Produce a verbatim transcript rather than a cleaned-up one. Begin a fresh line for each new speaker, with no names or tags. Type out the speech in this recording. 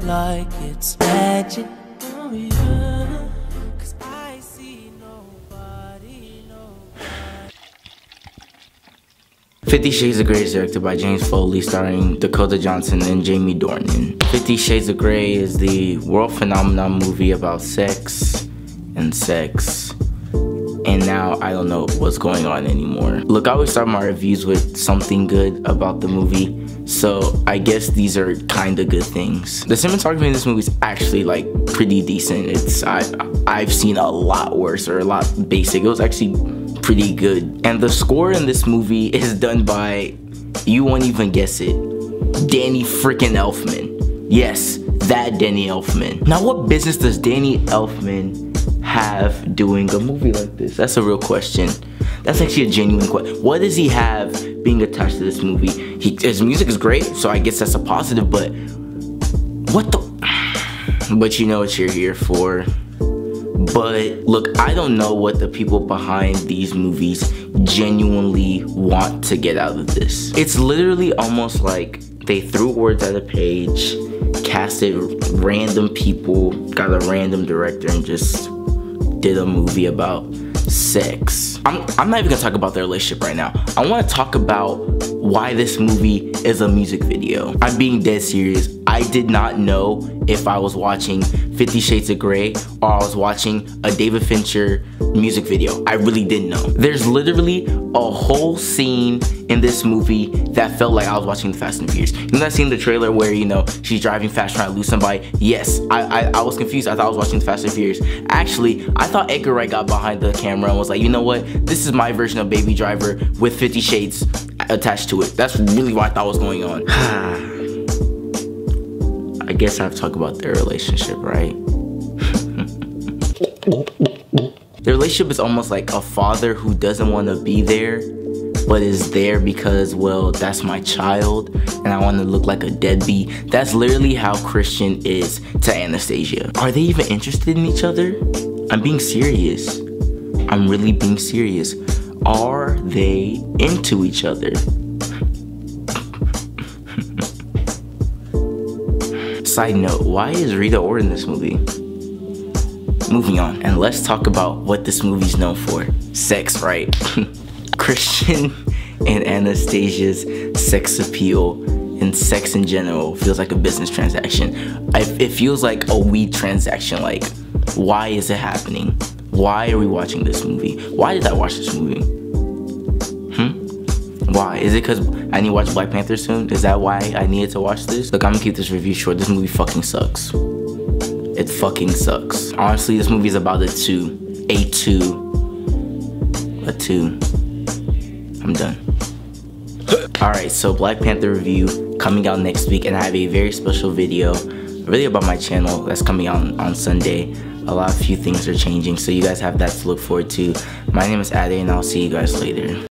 like it's magic. Oh yeah, 'cause I see nobody, nobody.
Fifty Shades of Grey is directed by James Foley, starring Dakota Johnson and Jamie Dornan. Fifty Shades of Grey is the world phenomenon movie about sex and sex. And now I don't know what's going on anymore. Look, I always start my reviews with something good about the movie, so I guess these are kinda good things. The cinematography in this movie is actually like pretty decent. It's I I've seen a lot worse or a lot basic. It was actually pretty good. And the score in this movie is done by, you won't even guess it, Danny freaking Elfman. Yes, that Danny Elfman. Now what business does Danny Elfman have doing a movie like this? That's a real question. That's actually a genuine question. What does he have being attached to this movie? He, his music is great, so I guess that's a positive, but what the? But you know what you're here for. But look, I don't know what the people behind these movies genuinely want to get out of this. It's literally almost like they threw words at a page, casted random people, got a random director, and just did a movie about sex. I'm, I'm not even gonna talk about their relationship right now. I wanna talk about why this movie is a music video. I'm being dead serious. I did not know if I was watching Fifty Shades of Grey or I was watching a David Fincher music video. I really didn't know. There's literally a whole scene in this movie that felt like I was watching the Fast and Furious. You know that scene in the trailer where, you know, she's driving fast trying to lose somebody? Yes, I, I, I was confused. I thought I was watching the Fast and Furious. Actually, I thought Edgar Wright got behind the camera and was like, you know what? This is my version of Baby Driver with Fifty Shades attached to it. That's really what I thought was going on. I guess I have to talk about their relationship, right? Their relationship is almost like a father who doesn't want to be there, but is there because, well, that's my child and I want to look like a deadbeat. That's literally how Christian is to Anastasia. Are they even interested in each other? I'm being serious. I'm really being serious. Are they into each other? Side note, why is Rita Ora in this movie? Moving on, and let's talk about what this movie's known for. Sex, right? Christian and Anastasia's sex appeal and sex in general feels like a business transaction. I, it feels like a weed transaction. Like, why is it happening? Why are we watching this movie? Why did I watch this movie? Hmm? Why? Is it because I need to watch Black Panther soon? Is that why I needed to watch this? Look, I'm gonna keep this review short. This movie fucking sucks. It fucking sucks. Honestly, this movie is about a two. A two. A two. I'm done. Alright, so Black Panther review coming out next week, and I have a very special video, a video about my channel that's coming out on, on Sunday. A lot of few things are changing, so you guys have that to look forward to. My name is Ade, and I'll see you guys later.